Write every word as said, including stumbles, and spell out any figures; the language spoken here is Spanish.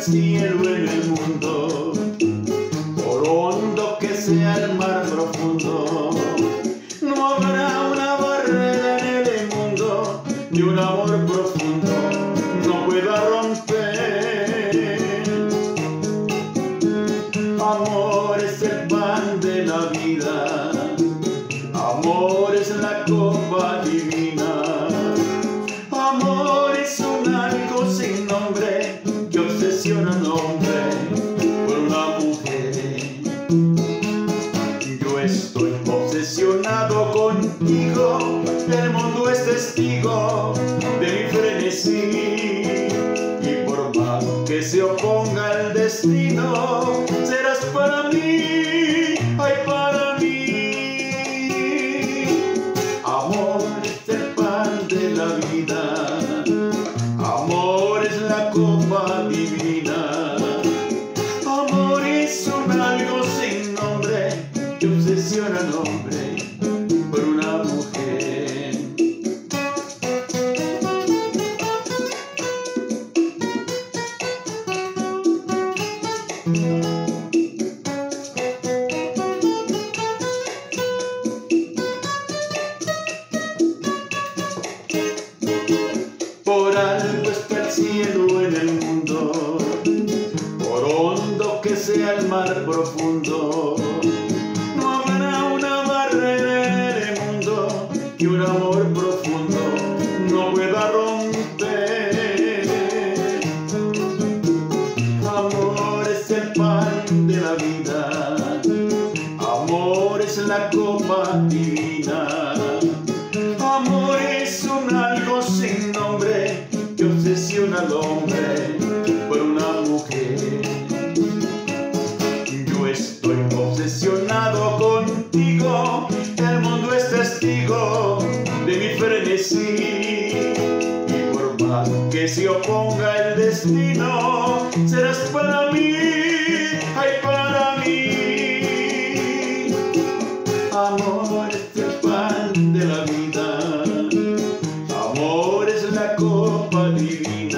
cielo en el mundo, por hondo que sea el mar profundo, no habrá una barrera en el mundo ni un amor profundo no pueda romper. Amor es el pan de la vida, amor es la copa divina, amor es un algo sin nombre que obsesiona al hombre por una mujer. Yo estoy obsesionado contigo, el mundo es testigo de mi frenesí, y por más que se oponga el destino, serás para mí, ay para mí. Amor es el pan de la vida, amor es la copa divina, amor es un algo sin nombre que obsesiona al hombre por una mujer. Por algo está el cielo en el mundo, por hondo que sea el mar profundo, no habrá una barrera en el mundo que un amor profundo no pueda romper. Amor es el pan de la vida, amor es la copa divina, amor es un algo sin nombre que obsesiona al hombre por una mujer. Yo estoy obsesionado contigo, el mundo es testigo de mi frenesí, y por más que se oponga el destino, serás para mí, ay para mí. Amor es el pan de la vida, amor es la copa divina.